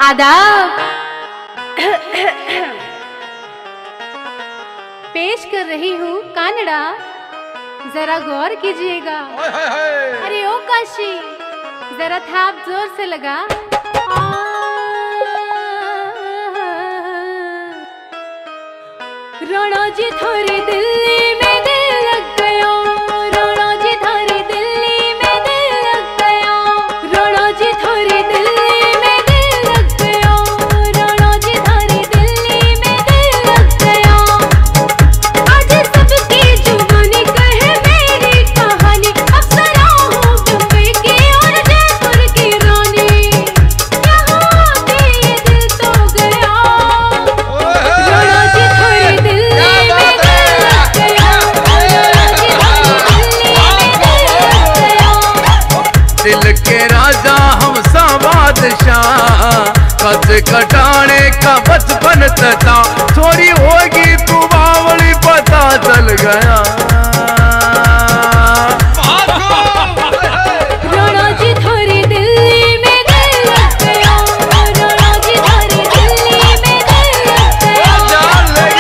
आदाब। पेश कर रही हूँ कानड़ा, जरा गौर कीजिएगा। अरे ओ काशी, जरा थाप जोर से लगा। राणा जी थारी दिल्ली में दिल लग गया, राणा जी थारी दिल्ली में दिल लग गया, राणा जी थारी दिल्ली में दिल लग गया, राणा जी थारी दिल्ली में दिल लग गया। आज सबकी जुबानी कहे मेरी कहानी, अप्सरा हूँ मुंबई की और जयपुर की रानी, यहाँ आके ये दिल तो गया। राणा जी थारी दिल्ली दिल के राजा हम सा बादशाह, कद कटाने का बचपन था, थोड़ी होगी तू बावली पता चल गया। राणा जी थारी दिल्ली में दिल लग गया, राणा जी थारी दिल्ली में दिल लग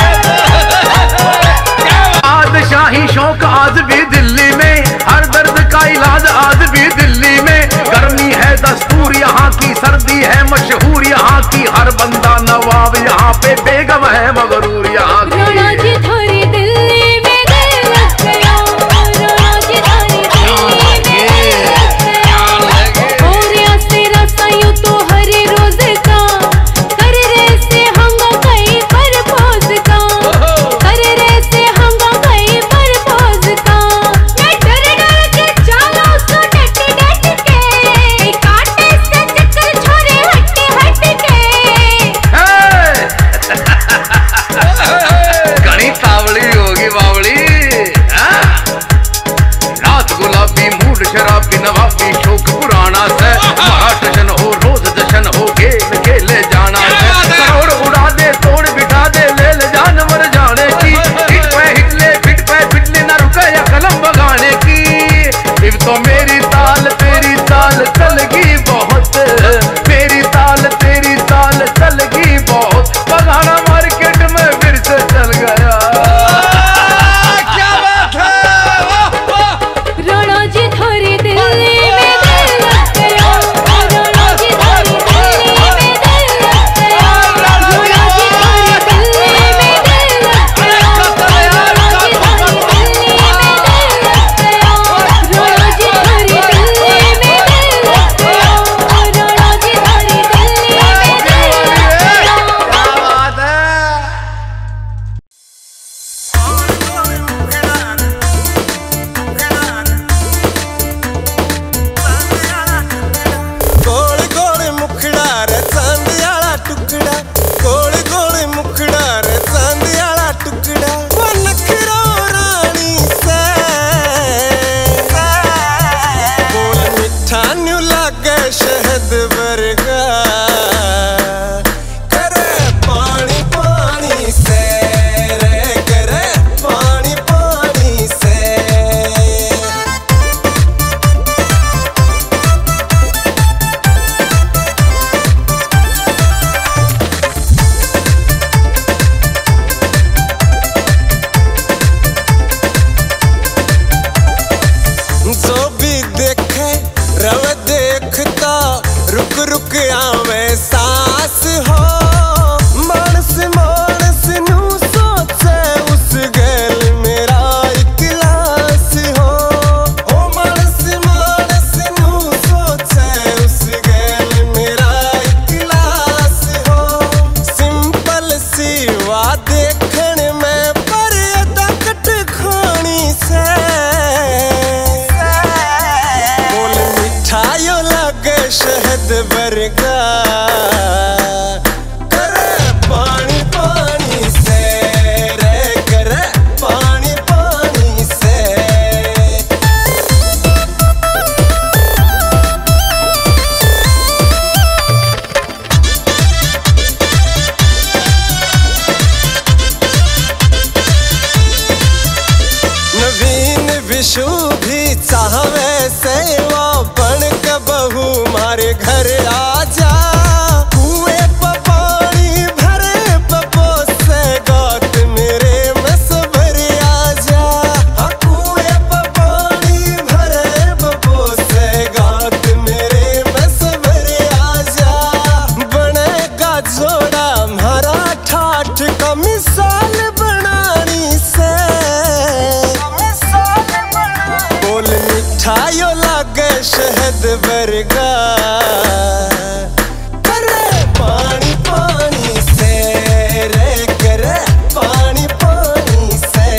गया। बादशाही शौक आज भी दिल्ली में, हर दर्द का इलाज आज भी दिल्ली में। गर्मी है दस्तूर यहाँ की, सर्दी है मशहूर यहाँ की, हर बंदा नवाब यहाँ पे, बेगम है मगरूर यहाँ की। राणा जी थारी दिल्ली में दिल लग गया, राणा जी थारी दिल्ली में दिल लग गया। और यासे रसायूं तो हर रोज का, कर रे से हंगा कहीं पर पोज का, कर रे से हंगा कहीं पर पोज का। मैं डर डर के चालू सो डट डट के, काटे से चक्कर छोरे हट हट के। घनी तावली होगी बावली, रात गुलाबी मूड शराबी नवाबी, शौक पुराना से महाटशन हो, रोज जशन हो, खेल खेले जाना है। करोड़ उड़ा दे तोड़ बिठा दे, ले ले जानवर जाने की, हिट पे फिटले ना रुके या कलम बगाने की। इब तो मेरी ताल तेरी ताल चलगी बहुत, मेरी ताल तेरी ताल चलगी बहुत, बगाना मार्केट में फिर से चल गया। क्या बात है। राणा जी थारी दिल्ली में दिल लग गया, राणा जी थारी दिल्ली में दिल लग गया, राणा जी थारी दिल्ली में दिल लग गया, राणा जी थारी दिल्ली में दिल लग गया, राणा जी थारी दिल्ली में दिल लग गया, राणा जी थारी दिल्ली में दिल लग गया। क्या बात है। गोल गोल मुखड़ा रे चांदी आला टुकड़ा, गोल गोल मुखड़ा रे चांदी आला टुकड़ा, वो नखरा रानी से बोल मिठा न्यू लागे शहद वर्गा, करे पानी पानी से रे, करे पानी पानी से। जो भी देखे रव देखता, रुक रुक आवे सांस हो, मानस मानस नू सोचे उस गैल मेरा इकलास हो, ओ मानस मानस नू सोचे उस गैल मेरा इकलास हो। सिंपल सी वा देखण में पर अदा कट खानी से, बोल मिठाइयों लगे शहद वर्गा, करे पानी पानी से रे, करे पानी पानी से। नवीन विशु भी चाहवे सेवा, बन के बहू मारे घर आ जा, शहद वर्गा करे पानी पानी से रे करे पानी पानी से।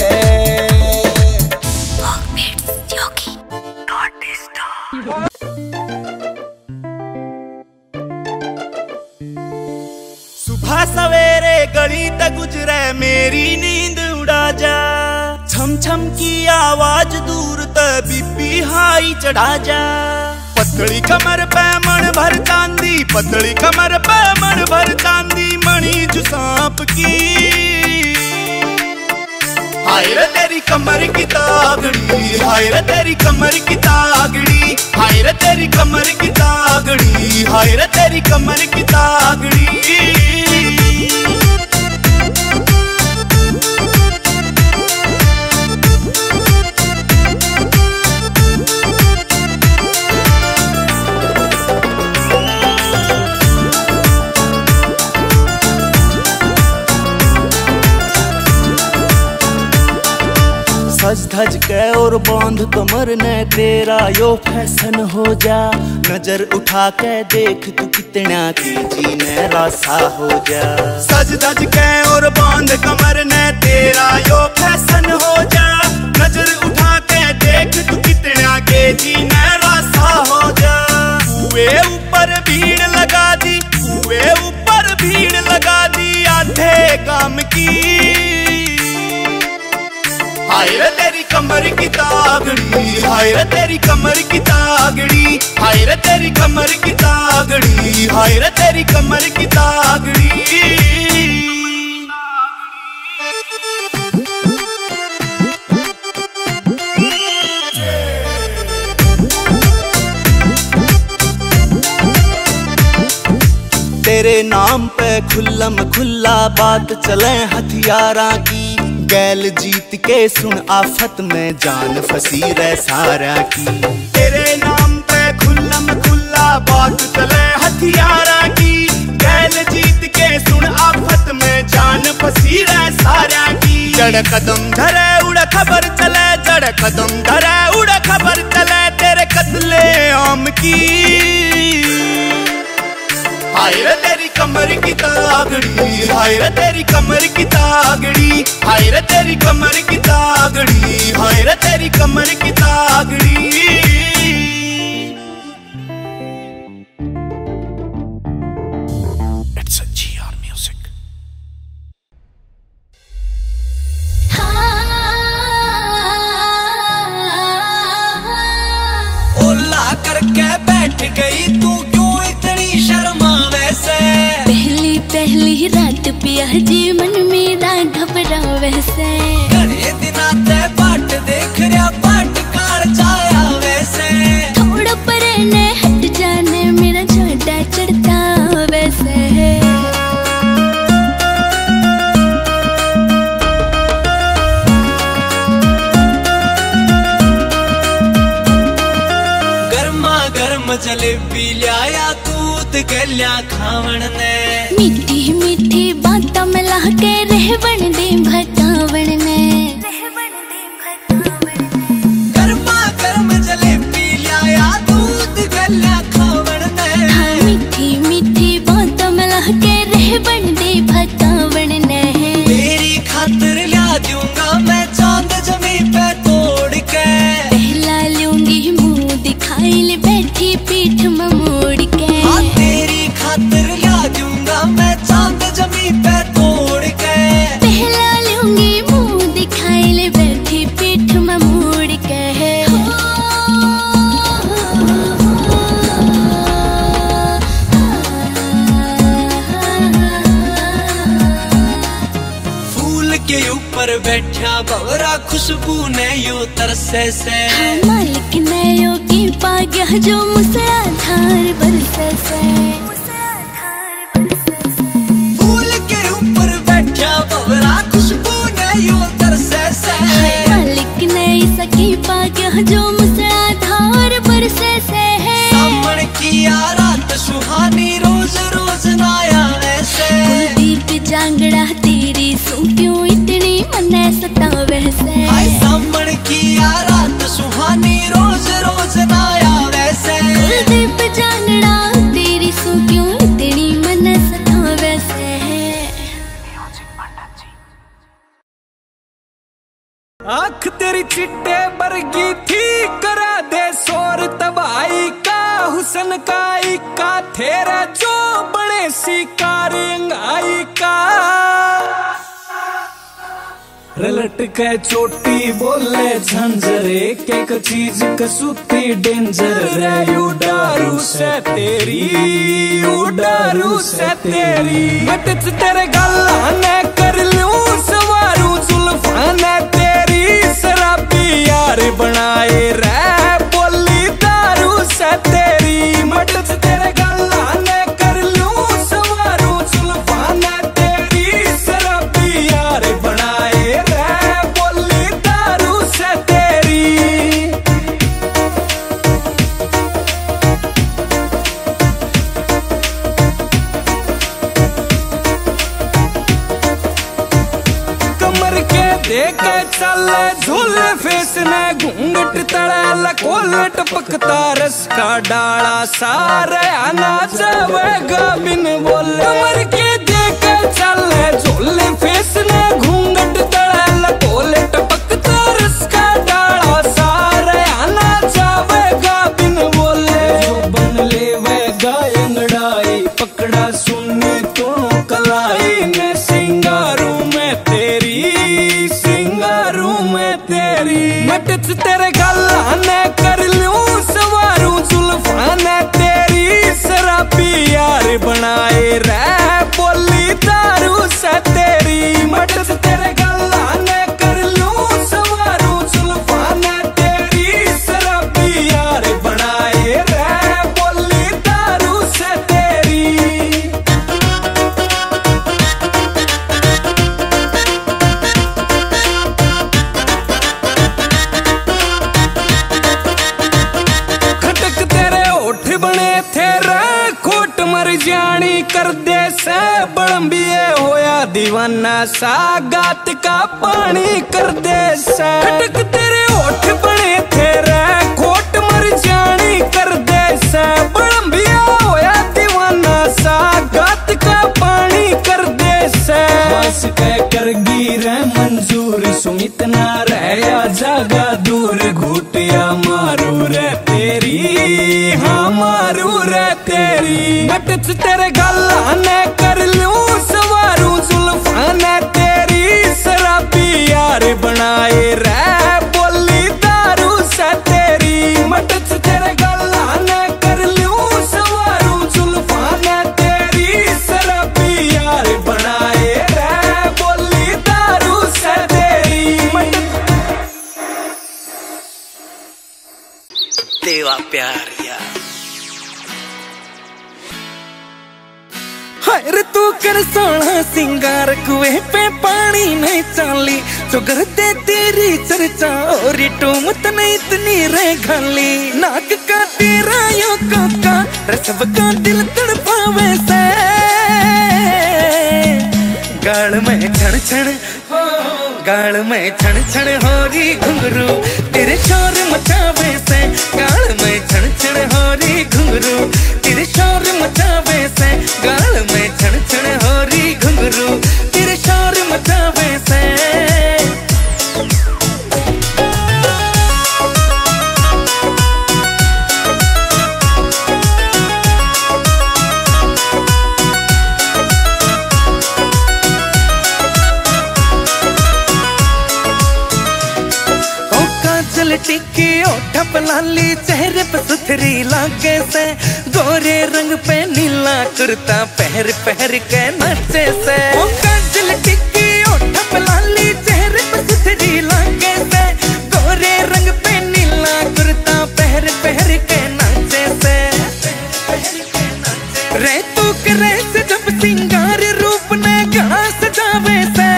सुबह सवेरे गली तक गुजरे मेरी नींद उड़ा जा, छम छम की आवाज दूर तक बीपी हाई चढ़ा जा। पतली कमर पे मन भर चांदी, पतली कमर पे मन भर चांदी, मणि जो सांप की। हाय रे तेरी कमर की तागड़ी, हाय रे तेरी कमर की तागड़ी, हाय रे तेरी कमर की तागड़ी, हाय रे तेरी कमर की तागड़ी। सज धज के और बांध कमर ने तेरा यो फैशन हो जा, नजर उठा के देख तू कितना तेजी ने रासा हो जा। सज धज के और बांध कमर ने तेरा यो फैशन हो जा, नजर उठा के देख तू कितना तेजी ने रासा हो जा। हुए ऊपर भीड़ लगा दी, हुए ऊपर भीड़ लगा दी आधे काम की। हाय रे तेरी कमर की तागड़ी, हाय रे तेरी कमर की तागड़ी, हाय रे तेरी कमर की तागड़ी, हाय रे तेरी कमर की तागड़ी। तेरे नाम पे खुल्लम खुल्ला बात चले हथियारा की, गैल जीत के सुन आफत में जान फंसी रह सारा की। तेरे नाम पे खुल्लम खुल्ला बात चले हथियारा की, गैल जीत के सुन आफत में जान फंसी रह सारा की। जड़ कदम धरे उड़ खबर चले, जड़ कदम धरे उड़ खबर चले तेरे कत्ले आम की। हाय रे तेरी कमर की तागड़ी, हाय रे तेरी कमर की तागड़ी, हाय रे तेरी कमर की तागड़ी, हाय रे तेरी कमर की Tagdi. It's a GR music. ओला करके बैठ गई तू क्यों इतनी शर्मावे से। पहली पहली रात पिया जी मन मेरा घबरावे से। घने दिना ते बाट देख रहा बाट कार जाया वैसे। थोड़ा परे ने हट जाने मेरा झोटा चढ़ता वैसे। गर्मा गर्म जलेबी लिया दूध गलिया खावण ने। मीठी मीठी बातों में ला के रहवन दे भटावण ने। गर्मा गर्म जलेबी लिया दूध गलिया खावण ने। मीठी मीठी बातों में ला के रहवन दे भटावण ने। तेरी खातिर ला दूंगा मैं चांद जमी पे तोड़ के। पहला लूंगी मुंह दिखाई ले बैठी पीठ में मोड़ के। हाँ तेरी खातिर ला दूंगा मैं चांद जमी पे तोड़ के। पहला लूंगी मुंह दिखाई ले बैठी पीठ में मोड़ के। फूल के ऊपर बैठा भवरा खुशबू ने यू तरसे से। मालिक ने योगी पा गया जो मुझसे आधार बरसे से। फूल के ऊपर बैठा भवरा खुशबू ने यू तरसे से। मालिक ने सखी पा गया जो मुझसे आधार बरसे से। सामन किया रात सुहानी रोज रोज नाया ऐसे। कुलदीप जांगड़ा तेरी सू क्यों इतनी मने सतावे से। सामन किया रात सुहानी रोज रोज नाया वैसे। हुसन का इक्का तेरा जो बड़े शिकार अंगाई का रलट के चोटी बोले झंझर एक एक चीज कसूती डेंजर रे उडारू से तेरी मटच तेरे गल्ला ने कर लूं सवारू जुल्फा ने तेरी शराबी यार बनाए रे बोली दारू से तेरी मटच तेरे गल्ला ने कर लूं सवारू जुल्फा ने तेरी शराबी यार बनाए देखे चले झूले फेस ने घूंघट तड़ा लकोलट पकता रस का डाला सारे आना जावेगा बिन बोले कमर के देखे चले झूले फेस ने घूंघट तड़ा लकोलट पकता रस का डाला सारे आना जावेगा बिन बोले जो बन लेवेगा अंगड़ाई पकड़ा सुननी तो कलाई ने सिंगारू में तेरी मटच तेरे गल्ला ने कर लूं सवारू जुल्फा ने तेरी शराबी यार बनाए रे बोली दारू से तेरी मटच तेरे गल्ला ने कर लूं सवारू जुल्फा ने तेरी शराबी यार बनाए रे बोली दारू से तेरी बने थे रे खोट मर जानी कर दे से बड़म्बिए होया दीवाना सा गात का पानी कर दे से खटक तेरे होठ बने थे रे खोट मर जानी कर दे से बड़म्बिए होया दीवाना सा गात का पानी कर दे से बस कह कर गिरे मंजूर सुमित ना रहा जागा दूर घुटिया मारू रे तेरी हाँ मारू रे तेरी मटच तेरे गल्ला ने कर लूं सवारू जुल्फा ने तेरी शराबी यार बनाए रे बोली दारू से तेरी मटच तेरे गल्ला ने कर लूं सवारू जुल्फा ने तेरी शराबी यार बनाए रे बोली दारू से तेरी देवा प्यार यार हर तू कर सोना सिंगार कुएं पे पानी नहीं चाली चुगर दे तेरी चर्चा और टूमत नहीं इतनी रह खाली नाक का तेरा यो काका रसब का दिल तड़पावे से गाल में छण छण गाल में छण छण हो रही घुंघरू तेरे शोर मचावे से गाल में छण छण हो रही घुंघरू तेरे शोर मचावे से गाल में छण छण हो रही घुंघरू तेरे शोर मचावे से टिक्की ओठप लाली चेहरे पे सुथरी लागे से गोरे रंग पे नीला कुर्ता पहर पहर के नाचे से ओ काजल टिक्की ओठप लाली चेहरे पे सुथरी लागे से गोरे रंग पे नीला कुर्ता पहर पहर के नाचे से रे तू करे से जब सिंगार रूप ने गला सजावे से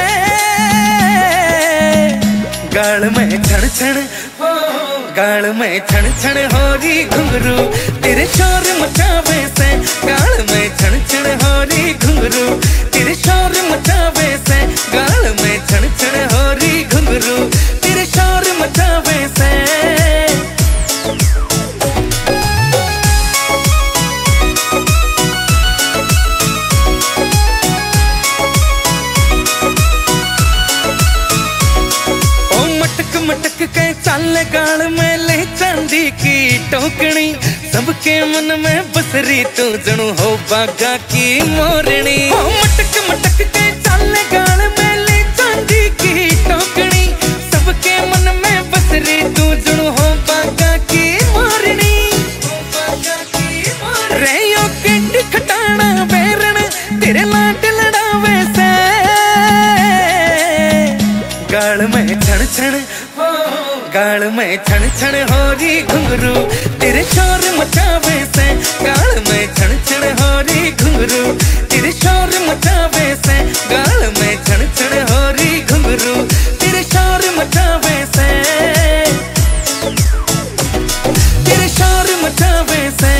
गाल में छण छण गाल में छण छण हो रही घुंघरू तेरे शोर मचावे से गाल में छण छण हो रही घुंघरू तेरे शोर मचावे से गाल में छण छण हो रही घुंघरू तेरे शोर मचावे से मटक के चल गाल में ले चांदी की टोकनी सबके मन में बसरी तू जणू हो बागा की मोरनी। मटक मटक के चाले गाल मेली चांदी की टोकनी। सबके मन में बसरी तू जणू हो बागा की मोरनी। रेयो केंडी खटाना बैरन तेरे लाड लड़ावे से। गाल में छण छण गाल में छण छण हो रही घुंघरू तेरे शोर मचावे से। गाल में छण छण हो रही घुंघरू तेरे शोर मचावे से। गाल में छण छण हो रही घुंघरू तेरे शोर मचावे से। तेरे शोर मचावे से।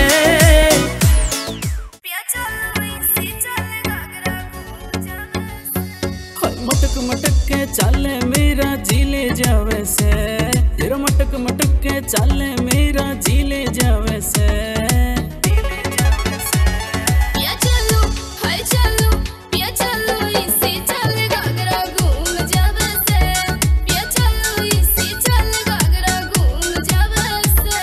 मटक मटक के चाले मेरा जी ले जावे से। तेरा मटक मटक के चाले मेरा जी ले जावे से। पिया चलो हाय चलो पिया चलो इसी चल घाघरा घूम जावे से। पिया चलो इसी चल घाघरा घूम जावे से।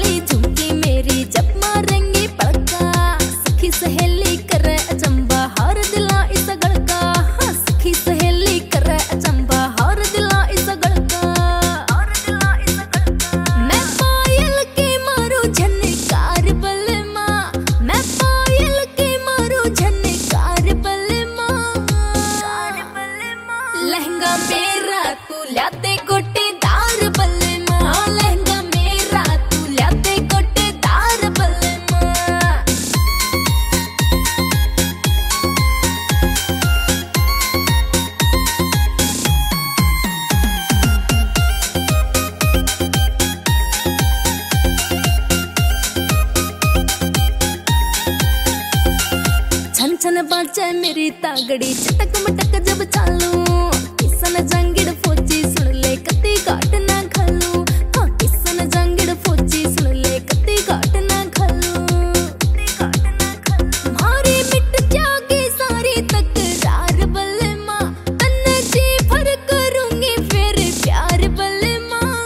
सहेली करे अचंबा। किसन बाचे मेरी तागड़ी चटक मटक जब चालू किसन जंगिड़ फौजी सुन ले कती घाट ना खालू हाँ किसन जंगिड़ फौजी सुन ले कती घाट ना खालू मारी मिट जागी सारी तकरार बल्ले माँ तन्ने जी भर करूंगी फिर प्यार बल्ले माँ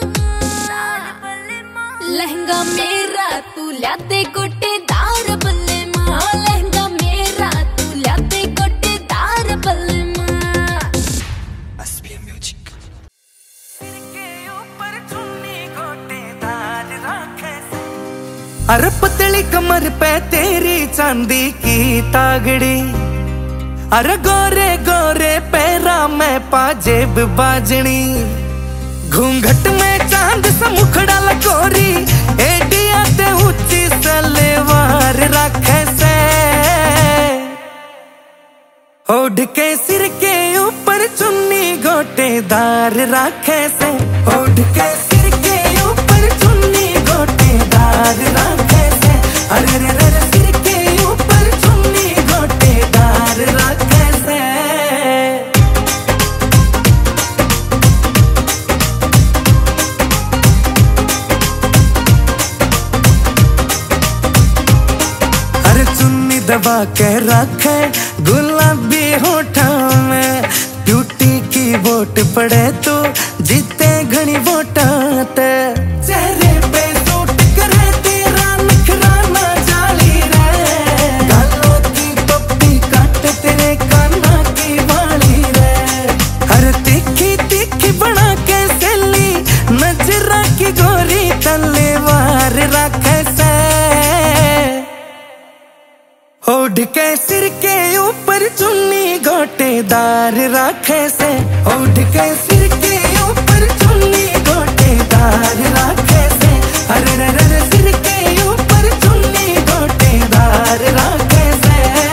लहंगा मेरा तू लाते गोटेदार बल्ले माँ लहंगा मेरा तू लाते गोटेदार बल्ले माँ SPM Music। सिर के ऊपर चुन्नी गोटेदार राखे से, अरे पतली कमर पे तेरी चांदी की तागड़ी, अरे गोरे गोरे पैरा में पाजेब बाजनी, घूंघट में चांद सा मुखड़ा लकोरी एडिया ते ऊंची सलवार राखे से, ओढ़ के सिर के ऊपर चुन्नी गोटेदार राखे से, ओढ़ के सिर के ऊपर चुन्नी गोटेदार राखे से, अरे रे रे सिर के ऊपर चुन्नी गोटेदार राखे से। चुन्नी दबा के रखे गुलाबी होठों में, ब्यूटी की वोट पड़े तो जीते घनी वोटाते, चेहरे पे सूट करे तेरा नखराना जाली रे, गालों की पप्पी काटे तेरे काना की वाली रे, हर तीखी तीखी बना के सेली नजरा की गोरी तलवार रखे से, ओढ़ के सिर के ऊपर चुन्नी गोटेदार राखे से, ओढ़ के सिर के ऊपर चुन्नी गोटेदार राखे से, अरे रे रे सिर के ऊपर चुन्नी गोटेदार राखे से।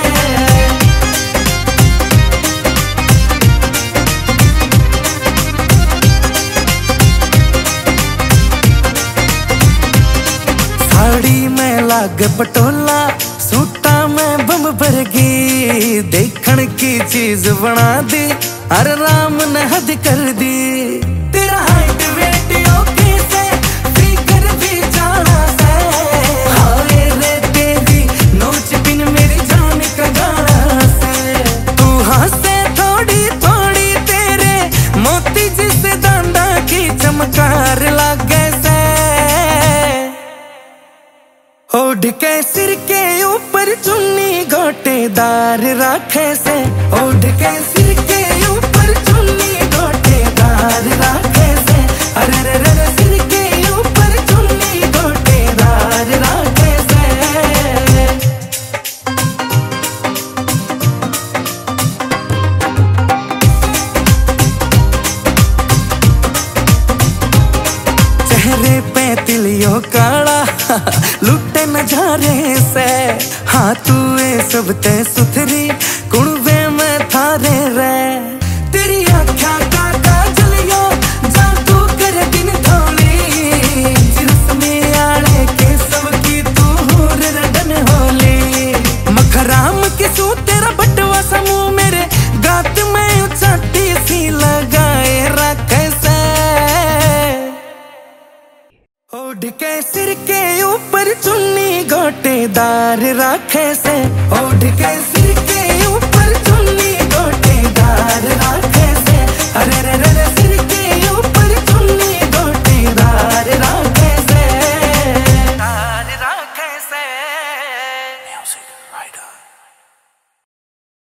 साड़ी में लाग पटोला सूटा में बम भर गई, देखण की चीज बना दी अरे राम ने हद कर दी, तेरा हाइट वेट ओके से फिगर भी जाना से, हाय रे तेरी नोच बिन मेरी जान का गाना से, तू हंसे थोड़ी थोड़ी तेरे मोती जिसे दांडा की चमकार लागे से, ओढ़ के सिर के ऊपर चुन्नी गोटेदार राखे से, ओढ़ के सिर के ऊपर चुन्नी गोटेदार राखे से, अरे रे रे सिर के ऊपर चुन्नी गोटेदार राखे से। चेहरे पे तिलियों काला लुटे नजारे से, हाँ तू ए सब ते सुथरी कुणवे में थारे रे, तेरी आँखा का काजलियो जादू करे दिन थोली, जिसमें आले के सब की तू रडन होली, मखराम की सू तेरा बटवा समूह मेरे गात में उचाटी सी लगाए रखे से, ओढ़ के सिर के ऊपर चुन्नी गोटेदार राखे से,